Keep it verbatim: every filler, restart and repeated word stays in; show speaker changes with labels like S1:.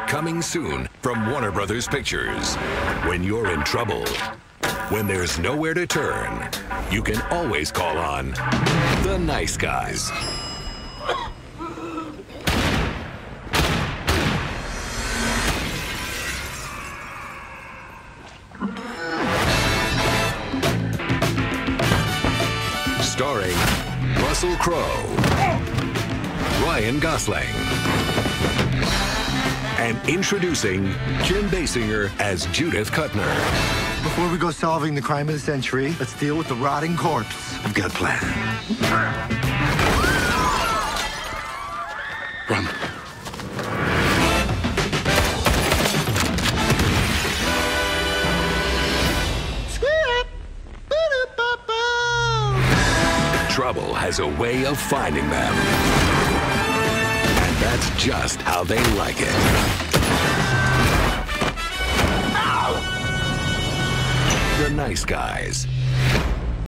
S1: Coming soon from Warner Brothers Pictures. When you're in trouble, when there's nowhere to turn, you can always call on the nice guys. Starring Russell Crowe, Ryan Gosling, and introducing Kim Basinger as Judith Kuttner.
S2: Before we go solving the crime of the century, let's deal with the rotting corpse. I've got a plan. Run.
S1: Trouble has a way of finding them. And that's just how they like it. Ow! The Nice Guys.